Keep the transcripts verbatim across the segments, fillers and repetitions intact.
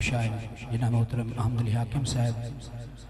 شاہد جناب محترم احمد علی حاکم صاحب،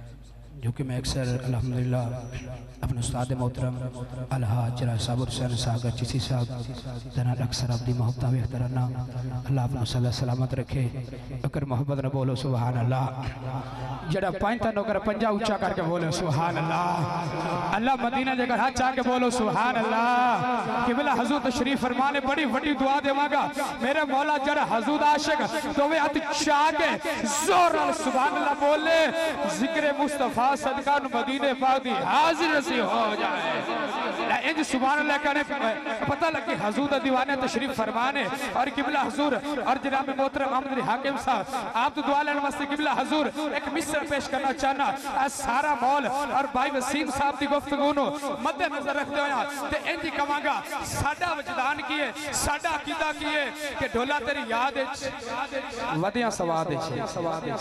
جو کہ میں اکثر الحمدللہ اپنے استاد محترم الحاج جناب صابر حسین ساگر چیسی صاحب تنہا اکثر عبدی محبتہ و اخترانہ اللہ اپنا صلی اللہ سلامت رکھے، اکر محبت نہ بولو سبحان اللہ، جڑا پائنتا نوکر پنجا اچھا کر کے بولو سبحان اللہ، اللہ مدینہ جے کر ہاتھ چاہ کے بولو سبحان اللہ، قبلہ حضور تشریف فرمانے بڑی بڑی دعا دے مانگا میرے مولا جڑا حضور عاشق تو وہ ہاتھ چاہ کے زور سبحان اللہ بولے، ذکر مصطفیٰ صدقہ مدینہ پاک دی حاضر سی ہو جائے، انج سبحان اللہ کہنے پتہ لگی حضور دیوانے تشریف فرمانے اور قبلہ حضور اور جناب محترم احمد علی حاکم صاحب آپ تو دعا لینے واسطے قبلہ حضور ایک مصر پیش کرنا چاہنا اس سارا مول اور بھائی وسیم صاحب دی گفتگونو مد نظر رکھتے ہویا تے انجی کمانگا ساڑھا وجدان کیے ساڑھا عقیدہ کیے کہ ڈھولا تیری یاد اچ ودیاں سواد اچ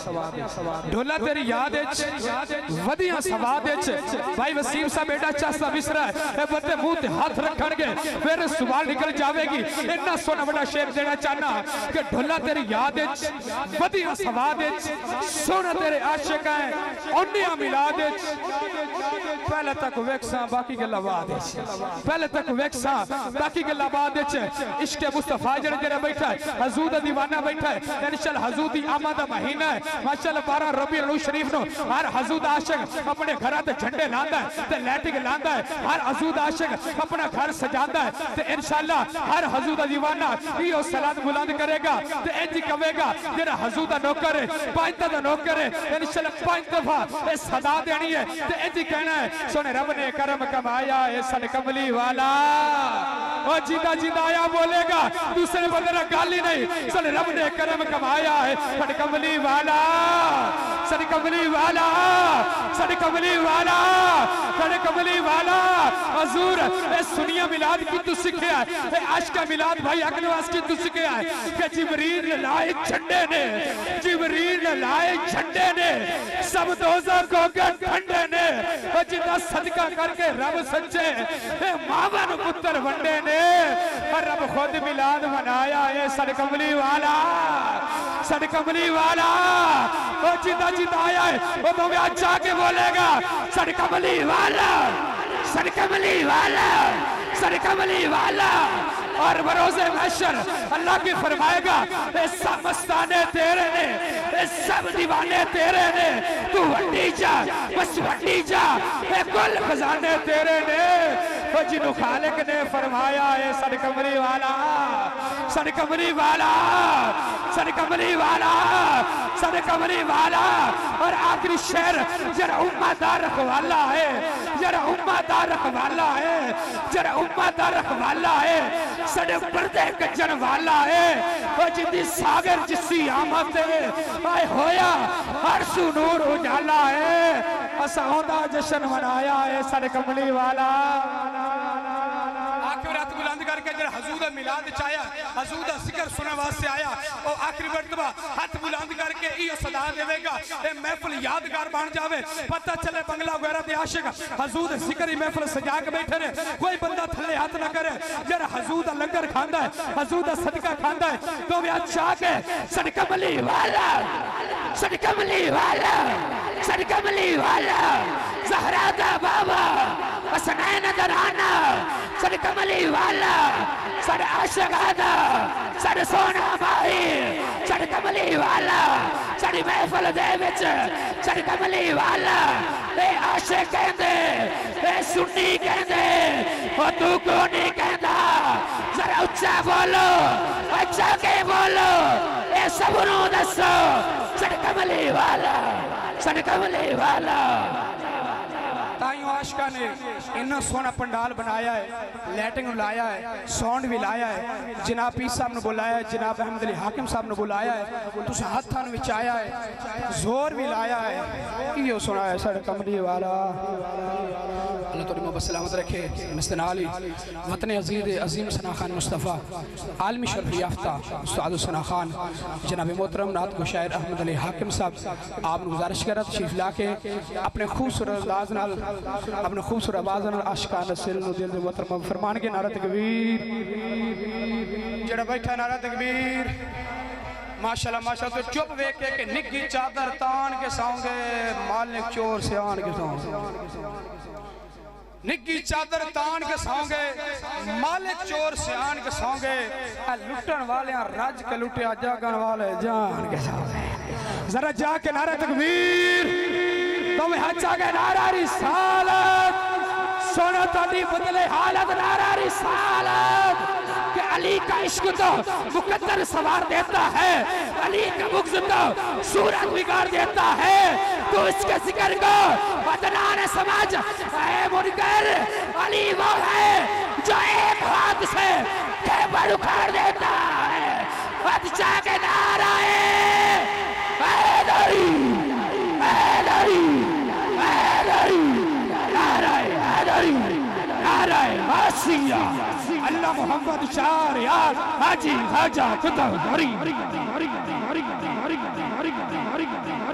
ڈھولا تیری یاد اچ ودیاں سواد اچ بھائی وسیم صاحب بیٹا چاستہ مصر ہے اے بڑے منہ تے ہاتھ رکھن گے پھر سوال نکل جاوے گی اتنا سونا بڑا شیر دینا چاہنا کہ ڈھولا تیری یاد اچ ودیاں سواد اچ سونا تیرے عاشق ہیں انیاں ملاد اچ پہلے تک ویکساں باقی کے لباد اچ پہلے تک ویکساں باقی کے لباد اچ عشق مصطفیٰ جڑے جڑے بیٹھا ہے حضور دیوانہ بیٹھا ہے انشاءاللہ حضور دی آمد مہینہ ہے ماشاءاللہ بارہ ربیع الاول شریف نو ہر حضور عاشق اپنے گھرات جھنڈے لاندا ہے تے لیٹنگ لاندا ہے ہر حضور عاشق اپنا گھر سجاندا ہے تے انشاءاللہ ہر حضور دیوانہ یہ صلات بلند کرے گا تے انج کہے گا جڑا حضور دا نوکر ہے پانچ دا نوکر ہے انشاءاللہ پانچ دفعہ اے صدا دینی ہے تے انج کہنا ہے سونے رب نے کرم کمایا ہے سن کملی والا اور جیدہ جیدہ آیا بولے گا دوسرے بندے نہ گالی نہیں سن رب نے کرم کمایا ہے سن کملی والا سن کملی والا سن کملی والا سن کملی والا حضور اے سنیا ملاد کی تو سکھیا ہے اے عشق ملاد بھائی اکنواس کی تو سکھیا ہے کہ جبریل لائے جھنڈے نے جبریل لائے جھنڈے نے سب دوزہ کو گر ٹھنڈے نے اور جدہ صدقہ کر کے رب سچے اے ماون پتر ونڈے نے اور رب خود ملاد منایا اے سن کملی والا سن کملی والا اور جدہ جدہ آیا ہے وہ تو میں جا کے بولے گا سن کملی والا سن کملی والا سن کملی والا اور بروز محشر اللہ کی فرمائے گا اے سب مستانے تیرے نے اے سب دیوانے تیرے نے تو وڈی جا بس وڈی جا اے کل خزانے تیرے نے اور جنہوں خالق نے فرمایا اے سن کملی والا سن کملی والا سن کملی والا سن کملی والا اور آخری شہر جرہ امہ دار رکھوالا ہے جرہ امہ دار رکھوالا ہے جرہ امہ دار رکھوالا ہے سڑے پردے کجن والا ہے اور جدی ساگر جسی آمد ہے آئے ہویا ہر سو نور اجالا ہے اسا ہوندہ جشن منایا ہے سن کملی والا آخر رات بلند کر کے جر حضور ملاد چایا حضور ذکر سنے واسطے آیا اور آخری مرتبہ ہاتھ بلند کر کے ایو صدا دے گا اے محفل یادگار بان جاوے پتہ چلے بنگلہ وغیرہ دے عاشق حضور ذکری محفل سجا کے بیٹھے رہے کوئی بندہ تھلے ہاتھ نہ کرے جر حضور لنگر کھاندا ہے حضور صدقہ کھاندا ہے تو میں چاہ کے سن کملی والا سن کملی والا سن کملی والا زہرا دا بابا حسنین درانا سن کملی والا سن عاشق آدھا سن سونا ماہی سن کملی والا سن محفل دے وچ سن کملی والا اے عاشق کہندے اے سنی کہندے اور تو کو نہیں کہندا ذرا اچھا بولو اچھا کے بولو اے سبنوں دسو سن کملی والا سن کملی والا تائیوں عاشقہ نے انہوں سونا پنڈال بنایا ہے لیٹنگ لایا ہے سونڈ بھی لایا ہے جناب پیس صاحب نے بلایا ہے جناب احمد علی حاکم صاحب نے بلایا ہے تو سے ہاتھ تھان وچایا ہے زور بھی لایا ہے یہ سنا ہے سڑ کملی والا اللہ تو نمہ بسلامت رکھے مستن علی وطن عزیز عظیم ثنا خان مصطفیٰ عالمی شرف یافتہ استاد ثنا خان جناب محترم نعت کو شاعر احمد علی حاکم صاحب آپ نے گزارش کرا تشریف لا کے اپنے خوبصورت انداز نال اپنے خوبصورت آواز نال عاشقانہ سل نو دل دے محترم فرمان کے نعرہ تکبیر جڑا بیٹھا نعرہ تکبیر ماشاءاللہ ماشاءاللہ تو چپ ویکے کہ نگی چادر تان کے ساؤنگے مالک چور سے آن کے ساؤنگے نگی چادر تان کے ساؤنگے مالک چور سے آن کے ساؤنگے لٹن والے ہیں رج کے لٹے جاگن والے جان کے ساؤنگے ذرا جا کے نعرہ تکبیر تمہیں ہچا کے نعرہ رسالت سونا تاڑی بدلے حالت نعرہ رسالت کہ علی کا عشق تو مقدر سوار دیتا ہے علی کا بغض تو صورت بگاڑ دیتا ہے تو اس کے ذکر کو بدنان سمجھ اے منکر علی وہ ہے جو ایک ہاتھ سے خیبر اکھاڑ دیتا ہے ہاتھ چاہ کے نعرہ اے داری اے داری اے داری نعرہ اے داری نعرہ آسیہ اللہ محمد شار یار حاجی خواجہ کتب ہری